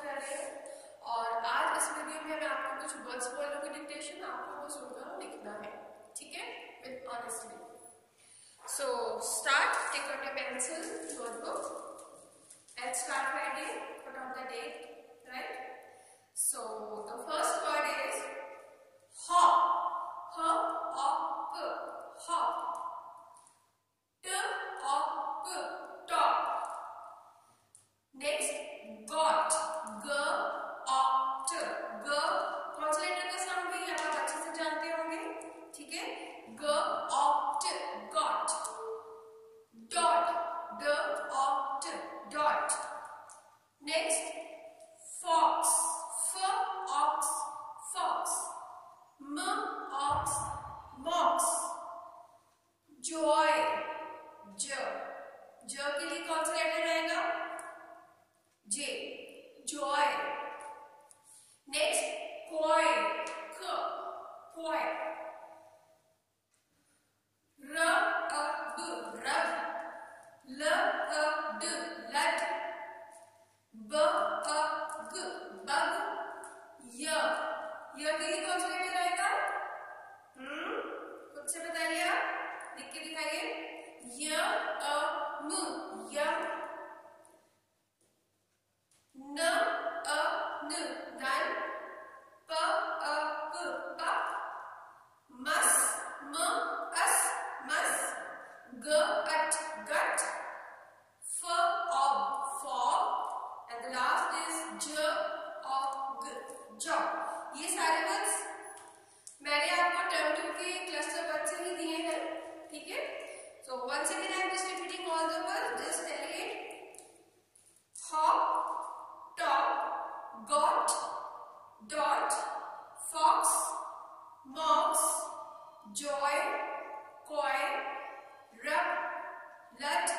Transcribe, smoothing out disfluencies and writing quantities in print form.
कर रहे हैं और आज इस वीडियो में मैं आपको कुछ वर्ड्स बोलूंगी डिक्टेशन, आपको वो सुनकर लिखना है, ठीक है, with honestly. So start, take out your pencil, notebook and start writing, put on the date, right? So the first word is hop, hop, hop. Top. Next, got, got, g कौन सा letter का sound है ये आप अच्छे से जानते होंगे, ठीक है, got, got. Dot, dot. Next, fox, fox, fox. Ox, mox. Joy, ज के लिए कौन सा लेटर रहेगा, जे, joy. नेक्स्ट, कोय, कोय. Rub, lud, lud. Bug, bug. Y के लिए कौन सा लेटर रहेगा, खुद से बताइए, आप लिख के दिखाइए. Yum. Nun. Pup. Mus, mus. Gut. Fog. and the last is jog. ये सारे वर्ड्स मैंने आपको टर्म 2 के क्लस्टर वर्ड से ही दिए हैं, ठीक है. So once again I am just repeating all the words, just tell it. Hop, top, got, dot, fox, mox, joy, coy, rub, lud,